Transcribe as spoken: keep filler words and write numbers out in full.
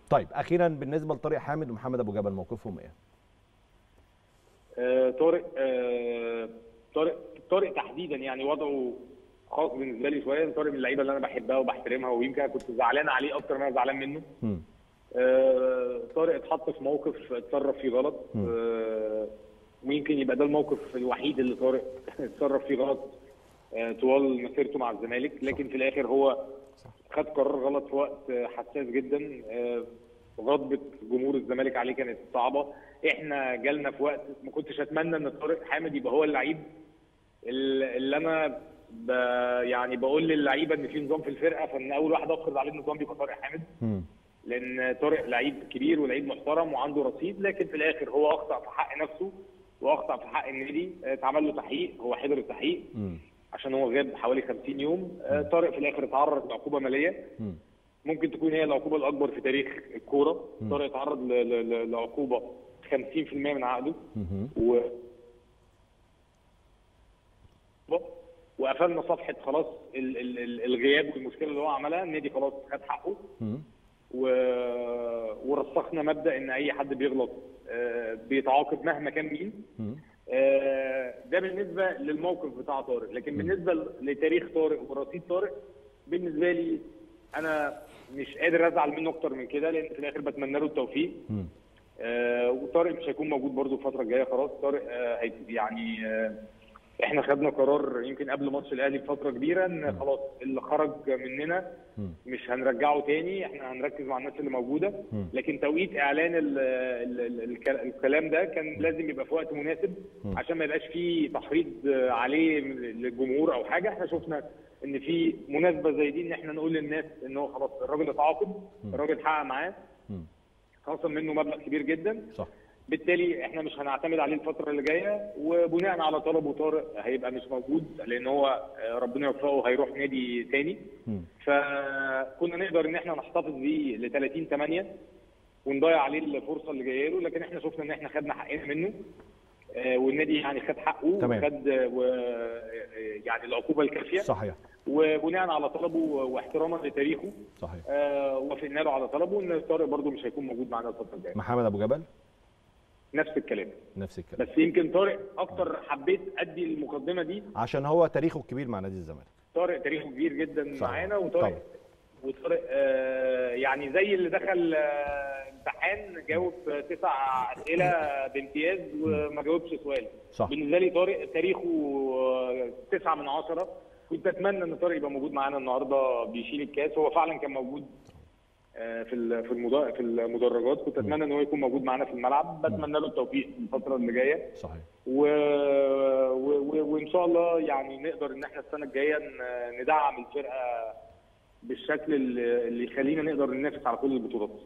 طيب اخيرا بالنسبه لطارق حامد ومحمد ابو جبل موقفهم ايه؟ آه طارق آه طارق طارق تحديدا يعني وضعه خاص بالنسبه لي شويه. طارق من اللعيبه اللي انا بحبها وبحترمها، ويمكن كنت زعلان عليه اكتر ما انا زعلان منه. م. آه طارق اتحط في موقف اتصرف فيه غلط، آه ويمكن يبقى ده الموقف الوحيد اللي طارق اتصرف فيه غلط آه طوال مسيرته مع الزمالك، لكن في الاخر هو خد قرار غلط في وقت حساس جدا. آه غضبة جمهور الزمالك عليه كانت صعبه. احنا جالنا في وقت ما كنتش اتمنى ان طارق حامد يبقى هو اللعيب اللي انا ب يعني بقول للعيبه ان في نظام في الفرقه، فان اول واحد افرض عليه النظام بيبقى طارق حامد. م. لان طارق لعيب كبير ولعيب محترم وعنده رصيد، لكن في الاخر هو اخطا في حق نفسه واخطا في حق النادي. اتعمل له تحقيق، هو حضر التحقيق م. عشان هو غاب حوالي خمسين يوم. طارق في الاخر اتعرض لعقوبه ماليه م. ممكن تكون هي العقوبه الاكبر في تاريخ الكوره. طارق اتعرض لعقوبه خمسين في المية من عقده و وقفلنا صفحه خلاص ال ال ال الغياب والمشكله اللي هو عملها. النادي خلاص خد حقه و... ورسخنا مبدا ان اي حد بيغلط بيتعاقب مهما كان مين. ده بالنسبه للموقف بتاع طارق، لكن بالنسبه لتاريخ طارق ورصيد طارق بالنسبه لي انا مش قادر ازعل منه اكتر من كده، لان في الاخر بتمنى له التوفيق. آه وطارق مش هيكون موجود برده الفتره الجايه خلاص. طارق آه يعني آه احنا خدنا قرار يمكن قبل ماتش الاهلي بفتره كبيره ان خلاص اللي خرج مننا مش هنرجعه تاني، احنا هنركز مع الناس اللي موجوده. لكن توقيت اعلان ال ال ال الكلام ده كان لازم يبقى في وقت مناسب عشان ما يبقاش فيه تحريض عليه للجمهور او حاجه. احنا شفنا ان في مناسبه زي دي ان احنا نقول للناس ان هو خلاص الراجل اتعاقد، الراجل حقق معاه، خصم منه مبلغ كبير جدا. صح. بالتالي احنا مش هنعتمد عليه الفتره اللي جايه، وبناء على طلبه طارق هيبقى مش موجود لان هو ربنا يوفقه هيروح نادي تاني. فكنا نقدر ان احنا نحتفظ بيه ل ثلاثين ثمانية ونضيع عليه الفرصه اللي جايه له، لكن احنا شفنا ان احنا خدنا حقنا منه والنادي يعني خد حقه وخد يعني العقوبه الكافيه. صحيح. وبناء على طلبه واحتراما لتاريخه صحيح آه وافقنا له على طلبه ان طارق برده مش هيكون موجود معانا الفتره الجايه. محمد ابو جبل نفس الكلام نفس الكلام بس يمكن طارق اكتر حبيت ادي المقدمه دي عشان هو تاريخه كبير مع نادي الزمالك. طارق تاريخه كبير جدا معانا، وطارق وطارق آه يعني زي اللي دخل آه امتحان جاوب تسع اسئله بامتياز وما جاوبش سؤال. صح. بالنسبه لي طارق تاريخه آه تسعة من عشرة. كنت اتمنى ان طارق يبقى موجود معانا النهارده بيشيل الكاس. هو فعلا كان موجود في في في المدرجات. كنت اتمنى ان هو يكون موجود معانا في الملعب. بتمنى له التوفيق الفتره اللي جايه. صحيح. و... و... وان شاء الله يعني نقدر ان احنا السنه الجايه ندعم الفرقه بالشكل اللي يخلينا نقدر ننافس على كل البطولات.